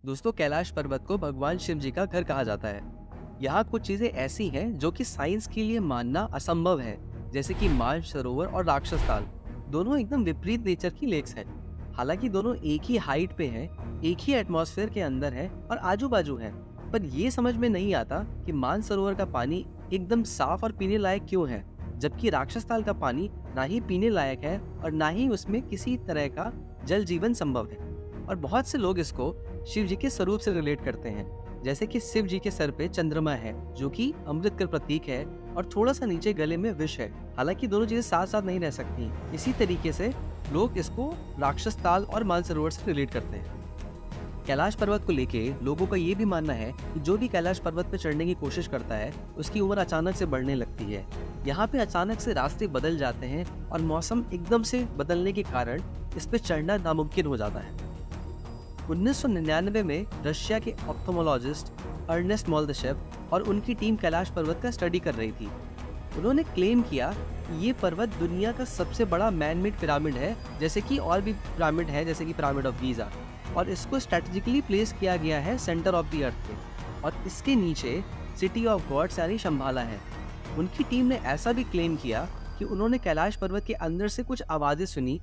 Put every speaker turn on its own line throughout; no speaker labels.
दोस्तों, कैलाश पर्वत को भगवान शिव जी का घर कहा जाता है। यहाँ कुछ चीजें ऐसी हैं जो कि साइंस के लिए मानना असंभव है, जैसे कि मानसरोवर और राक्षस ताल दोनों एकदम विपरीत नेचर की लेक्स हैं। हालांकि दोनों एक ही हाइट पे हैं, एक ही एटमॉस्फेयर के अंदर है और आजू बाजू हैं, पर ये समझ में नहीं आता कि मानसरोवर का पानी एकदम साफ और पीने लायक क्यों है, जबकि राक्षस ताल का पानी ना ही पीने लायक है और ना ही उसमें किसी तरह का जल जीवन संभव है। और बहुत से लोग इसको शिव जी के स्वरूप से रिलेट करते हैं, जैसे कि शिव जी के सर पे चंद्रमा है जो कि अमृत का प्रतीक है और थोड़ा सा नीचे गले में विष है। हालांकि दोनों चीजें साथ साथ नहीं रह सकती। इसी तरीके से लोग इसको राक्षस ताल और मानसरोवर से रिलेट करते हैं। कैलाश पर्वत को लेके लोगों का ये भी मानना है कि जो भी कैलाश पर्वत पे चढ़ने की कोशिश करता है उसकी उम्र अचानक से बढ़ने लगती है। यहाँ पे अचानक से रास्ते बदल जाते हैं और मौसम एकदम से बदलने के कारण इस पे चढ़ना नामुमकिन हो जाता है। 1999 में रशिया के ऑप्थोमोलॉजिस्ट अर्नेस्ट मोल्दशेव और उनकी टीम कैलाश पर्वत का स्टडी कर रही थी। उन्होंने क्लेम किया कि ये पर्वत दुनिया का सबसे बड़ा मैन मेड पिरामिड है, जैसे कि और भी पिरामिड है, जैसे कि पिरामिड ऑफ गीजा, और इसको स्ट्रेटेजिकली प्लेस किया गया है सेंटर ऑफ द अर्थ पे, और इसके नीचे सिटी ऑफ गॉड्स यानी शंभाला है। उनकी टीम ने ऐसा भी क्लेम किया कि उन्होंने कैलाश पर्वत के अंदर से कुछ आवाजें सुनी।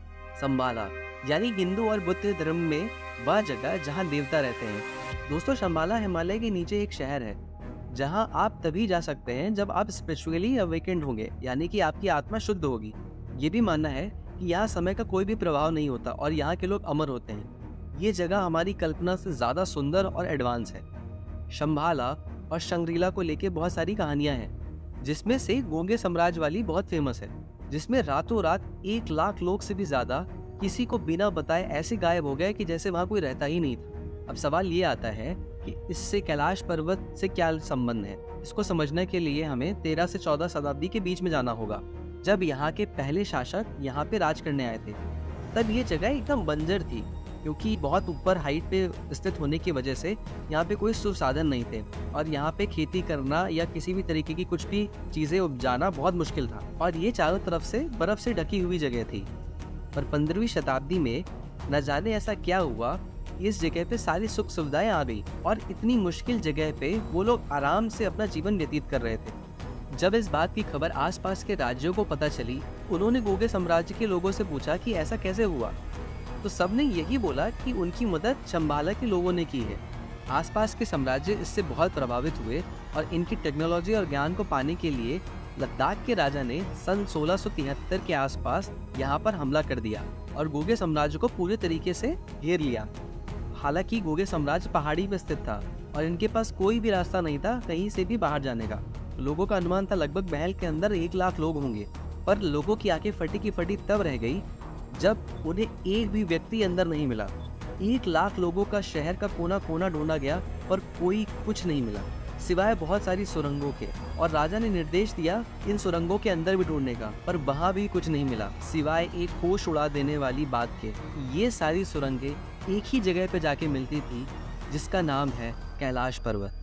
शंभाला यानी हिंदू और बुद्ध धर्म में वह जगह जहां देवता रहते हैं। दोस्तों, शंभाला हिमालय के नीचे एक शहर है जहां आप तभी जा सकते हैं जब आप स्पिरिचुअली अवेकेंड होंगे, यानी कि आपकी आत्मा शुद्ध होगी। ये भी मानना है कि यहाँ समय का कोई भी प्रभाव नहीं होता और यहाँ के लोग अमर होते हैं। ये जगह हमारी कल्पना से ज्यादा सुंदर और एडवांस है। शंभाला और शंग्रीला को लेके बहुत सारी कहानियां हैं, जिसमें से गोंगे साम्राज्य वाली बहुत फेमस है, जिसमें रातों रात 1 लाख लोग से भी ज्यादा किसी को बिना बताए ऐसे गायब हो गए कि जैसे वहां कोई रहता ही नहीं था। अब सवाल ये आता है कि इससे कैलाश पर्वत से क्या संबंध है। इसको समझने के लिए हमें 13 से 14 शताब्दी के बीच में जाना होगा, जब यहाँ के पहले शासक यहाँ पे राज करने आए थे। तब ये जगह एकदम बंजर थी, क्योंकि बहुत ऊपर हाइट पे स्थित होने की वजह से यहाँ पे कोई संसाधन नहीं थे और यहाँ पे खेती करना या किसी भी तरीके की कुछ भी चीजें उपजाना बहुत मुश्किल था, और ये चारों तरफ से बर्फ से ढकी हुई जगह थी। पर 15वीं शताब्दी में न जाने ऐसा क्या हुआ, इस जगह पे सारी सुख सुविधाएं आ गई और इतनी मुश्किल जगह पे वो लोग आराम से अपना जीवन व्यतीत कर रहे थे। जब इस बात की खबर आसपास के राज्यों को पता चली, उन्होंने गोगे साम्राज्य के लोगों से पूछा कि ऐसा कैसे हुआ, तो सबने यही बोला कि उनकी मदद शंभाला के लोगों ने की है। आसपास के साम्राज्य इससे बहुत प्रभावित हुए और इनकी टेक्नोलॉजी और ज्ञान को पाने के लिए लद्दाख के राजा ने सन 1673 के आसपास यहाँ पर हमला कर दिया और गोगे साम्राज्य को पूरे तरीके से घेर लिया। हालांकि गोगे साम्राज्य पहाड़ी में स्थित था और इनके पास कोई भी रास्ता नहीं था कहीं से भी बाहर जाने का। लोगों का अनुमान था लगभग महल के अंदर 1 लाख लोग होंगे, पर लोगों की आंखें फटी की फटी तब रह गई जब उन्हें एक भी व्यक्ति अंदर नहीं मिला। 1 लाख लोगों का शहर का कोना कोना ढूंढा गया पर कोई कुछ नहीं मिला, सिवाय बहुत सारी सुरंगों के, और राजा ने निर्देश दिया इन सुरंगों के अंदर भी ढूंढने का, पर वहां भी कुछ नहीं मिला सिवाय एक होश उड़ा देने वाली बात के। ये सारी सुरंगें एक ही जगह पे जाके मिलती थी, जिसका नाम है कैलाश पर्वत।